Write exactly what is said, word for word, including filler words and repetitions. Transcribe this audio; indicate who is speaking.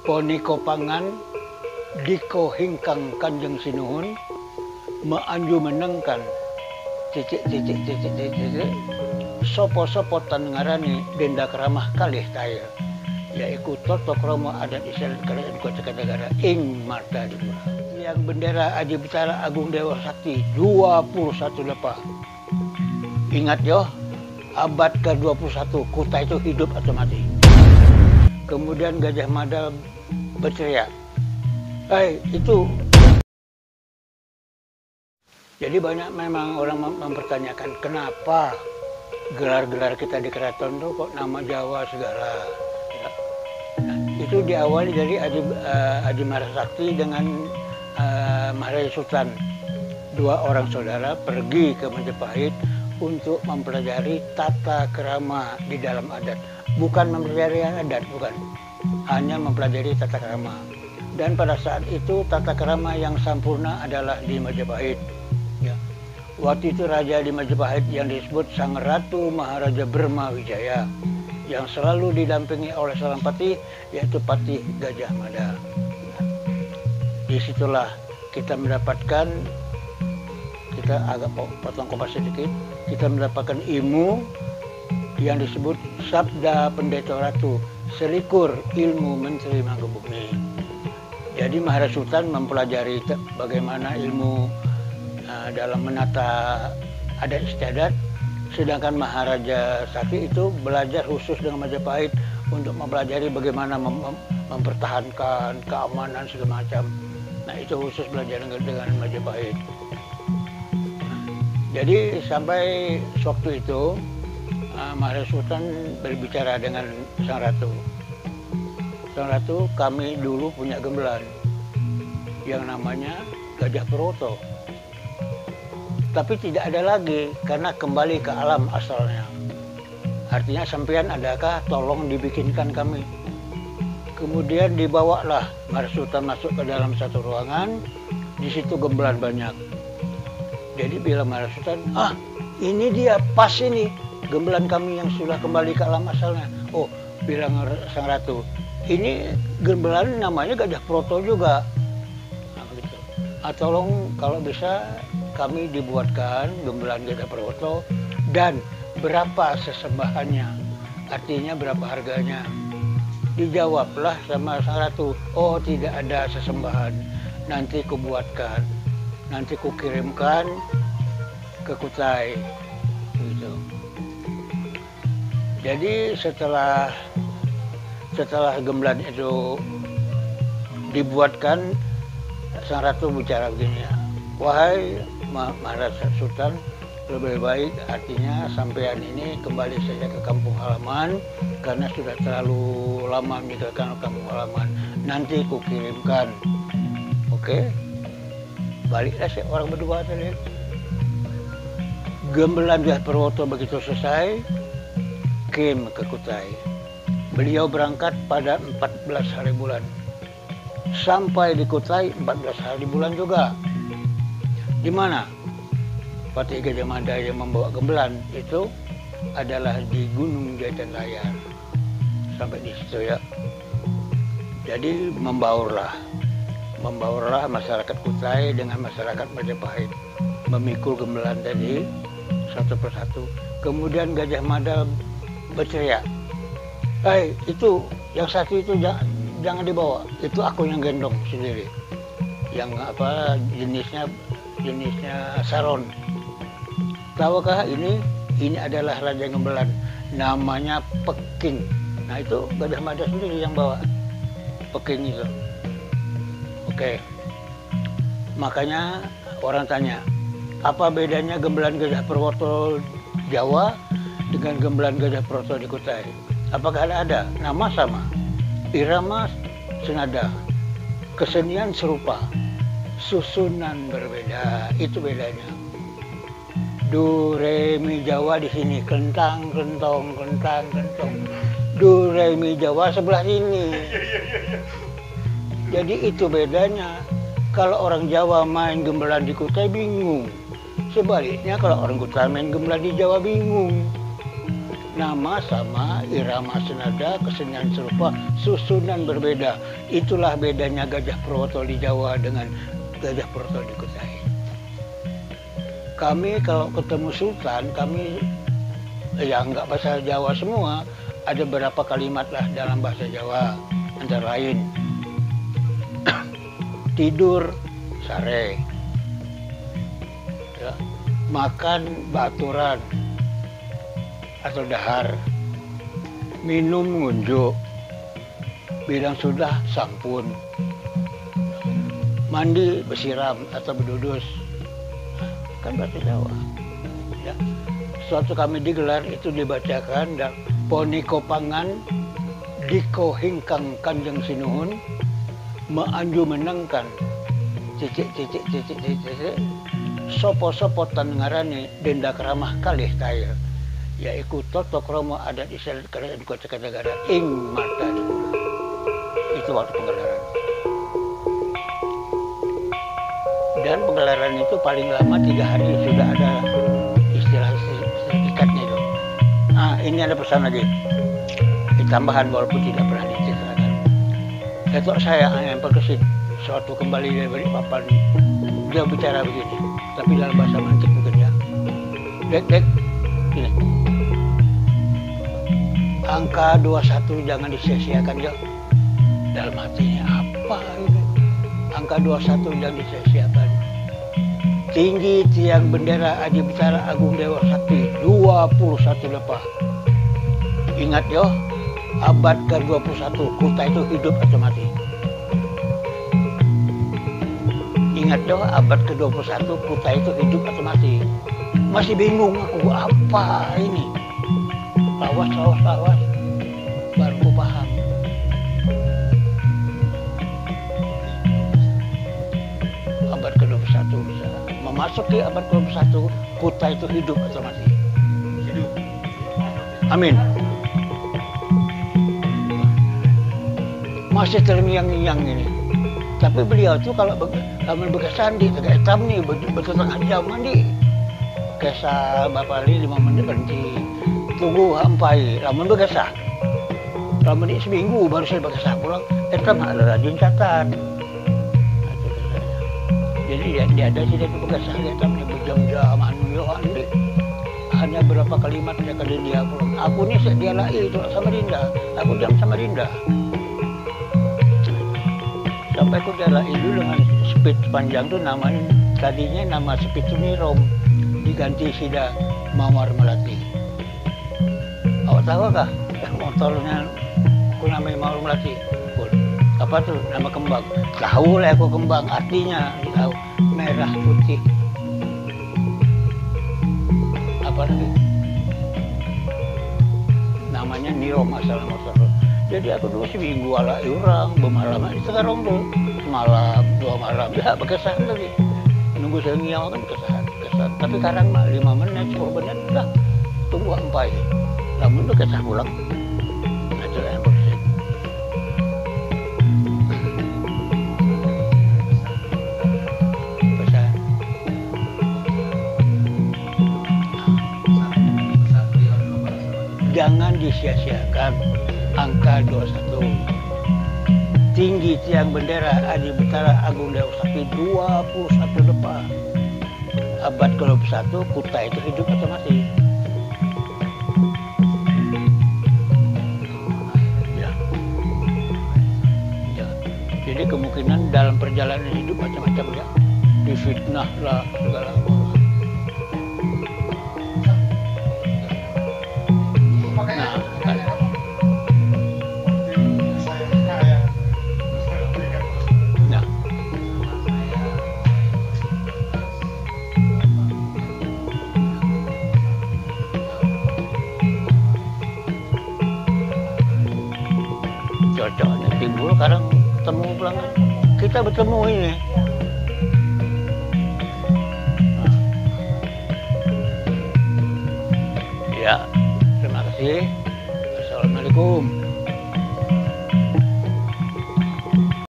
Speaker 1: Poni kopangan diko hingkang kanjeng sinuhun maanju menengkan titik titik titik titik titik sopo-sopo tan ngarani denda keramah kalih taya yaitu toto kromo adat istiadat kerajaan kota Kartanegara ing Martadipura yang bendera Adibitara Agung Dewa Sakti dua puluh satu lepah. Ingat yo, abad ke dua puluh satu Kuta itu hidup atau mati. Kemudian Gajah Mada berteriak, "Hei, itu." Jadi banyak memang orang mempertanyakan kenapa gelar-gelar kita di keraton itu kok nama Jawa segala. Ya. Nah, itu diawali dari Adi, uh, Adi Marasakti dengan uh, Maharaya Sultan. Dua orang saudara pergi ke Majapahit untuk mempelajari tata kerama di dalam adat. Bukan mempelajari adat, bukan. Hanya mempelajari tata kerama. Dan pada saat itu tata kerama yang sempurna adalah di Majapahit. Ya. Waktu itu raja di Majapahit yang disebut Sang Ratu Maharaja Brahma Wijaya. Yang selalu didampingi oleh seorang patih, yaitu Patih Gajah Mada. Nah, disitulah kita mendapatkan, kita agak potong kopas sedikit, kita mendapatkan ilmu yang disebut Sabda Pendeta Ratu, selikur ilmu Menteri Mangkubumi. Jadi Maharaya Sultan mempelajari bagaimana ilmu uh, dalam menata adat istiadat, sedangkan Maharaja Sakti itu belajar khusus dengan Majapahit untuk mempelajari bagaimana mem mempertahankan keamanan segala macam. Nah itu khusus belajar dengan, dengan Majapahit. Jadi sampai waktu itu uh, Maharaya Sultan berbicara dengan Sang Ratu. Sang Ratu, kami dulu punya gemelan yang namanya Gajah Peroto. Tapi tidak ada lagi karena kembali ke alam asalnya. Artinya sampean adakah tolong dibikinkan kami. Kemudian dibawalah Maharaya Sultan masuk ke dalam satu ruangan, di situ gemelan banyak. Jadi bila Maharaya Sultan, ah ini dia pas ini gemelan kami yang sudah kembali ke alam asalnya. Oh, bilang Sang Ratu, ini gemelan namanya Gajah Peroto juga. Nah, begitu. Ah, tolong kalau bisa kami dibuatkan gemelan Gajah Peroto dan berapa sesembahannya, artinya berapa harganya. Dijawablah sama Sang Ratu, oh tidak ada sesembahan, nanti kubuatkan. Nanti kukirimkan ke Kutai, gitu. Jadi setelah setelah gemelan itu dibuatkan, Sang Ratu bicara begini, wahai Maharaya Sultan, lebih baik artinya sampean ini kembali saja ke kampung halaman karena sudah terlalu lama meninggalkan kampung halaman. Nanti kukirimkan, oke? Okay? Baliklah si orang berdua tadi. Gemelan Gajah Peroto begitu selesai, kim ke Kutai. Beliau berangkat pada empat belas hari bulan. Sampai di Kutai empat belas hari bulan juga. Di mana? Patih Gajah Mada yang membawa gemelan itu adalah di Gunung Jatinraya. Sampai di situ ya. Jadi membaurlah. Membawalah masyarakat Kutai dengan masyarakat Majapahit memikul gemelan tadi satu persatu. Kemudian Gajah Mada berteriak, "Hei, itu yang satu itu jangan, jangan dibawa. Itu aku yang gendong sendiri. Yang apa jenisnya jenisnya saron. Tahukah ini ini adalah raja gemelan, namanya Peking." Nah itu Gajah Mada sendiri yang bawa Peking itu. Oke, makanya orang tanya, apa bedanya gemelan Gajah Peroto Jawa dengan gemelan Gajah Peroto di Kutai? Apakah ada? Nama sama, irama senada, kesenian serupa, susunan berbeda, itu bedanya. Do, re, mi Jawa di sini, kentang, kentong, kentang, kentong. Do, re, mi Jawa sebelah sini. Jadi itu bedanya. Kalau orang Jawa main gemelan di Kutai bingung. Sebaliknya kalau orang Kutai main gemelan di Jawa bingung. nama sama, irama senada, kesenian serupa, susunan berbeda. Itulah bedanya Gajah Purwoto di Jawa dengan Gajah Purwoto di Kutai. Kami kalau ketemu Sultan, kami ya nggak bahasa Jawa semua, ada beberapa kalimat lah dalam bahasa Jawa, antara lain tidur sare, ya, makan baturan atau dahar, minum ngunjuk, bilang sudah sampun, mandi bersiram atau berdudus, kan bahasa Jawa. Ya. Suatu kami digelar itu dibacakan dan poniko pangan diko hingkang kanjeng sinuhun meanju menengkan cicik cicik cicik cicik sopo sopo tan ngarani denda keramah kalih kaya yaiku toto kromo adat Israel kerajaan kota negara ing mata. Itu waktu penggelaran. Dan penggelaran itu paling lama tiga hari sudah ada istilah sertifikatnya itu. Nah ini ada pesan lagi, tambahan walaupun tidak pernah diceritakan. Ketua saya yang perkesit suatu kembali dari Balikpapan, dia bicara begini, tapi dalam bahasa mantik mungkin ya. Dek dek, ini angka dua puluh satu jangan disia-siakan ya. Dalam hatinya apa ini? Angka dua puluh satu jangan disia-siakan. Tinggi tiang bendera Adi Bicara Agung Dewa Sakti dua puluh satu lepah. Ingat yo, abad ke dua puluh satu Kutai itu hidup atau mati. Ingat yo, abad ke dua puluh satu Kutai itu hidup atau mati. Masih bingung aku apa ini. Lawas, lawas, lawas. Baru aku paham. Abad ke dua puluh satu bisa. Memasuki abad ke dua puluh satu, Kutai itu hidup atau mati? Hidup. Amin. Masih terngiang-ngiang ini. Tapi beliau itu kalau lamun bekesan di Tegak Hitam nih, betul tengah jam mandi. Kesah bapak ini lima menit berhenti. Tunggu sampai lamun bekesan. Lamun ini seminggu baru saya bekesan pulang. Hitam ada rajin catat. Jadi dia, dia ada sih dia bekesan hitam nih berjam-jam anu yo andi. Hanya berapa kalimat dia kali dia pulang. Aku nih dia lagi itu sama Dinda. Aku jam sama Dinda. Sampai aku jalan itu dengan speed panjang tuh namanya, tadinya nama speed itu Nirom, diganti Sida Mawar Melati. Awak tahu kah motornya aku namanya Mawar Melati? Apa tuh nama kembang? Tahu lah aku kembang, artinya tahu merah putih. Apa lagi? Namanya Nirom asal motor. Jadi aku dulu seminggu ala orang, bermalam sekarang tuh malam dua malam ya berkesan lagi. Nunggu saya ngiang kan berkesan, berkesan. Tapi sekarang mah lima menit, sepuluh menit dah tunggu sampai. Namun tuh kesah pulang. Nah, itu yang berkesan. Pesan. Jangan disia-siakan angka dua puluh satu. Tinggi tiang bendera Adi Bitara Agung Dewa Sakti dua puluh satu lepah. Abad ke dua puluh satu Kutai itu hidup atau mati? Ya. Ya. Jadi kemungkinan dalam perjalanan hidup macam-macam ya. Difitnah lah segala macam. Cocoknya timbul sekarang ketemu pulang kita bertemu ini. Ya, terima kasih. Assalamualaikum.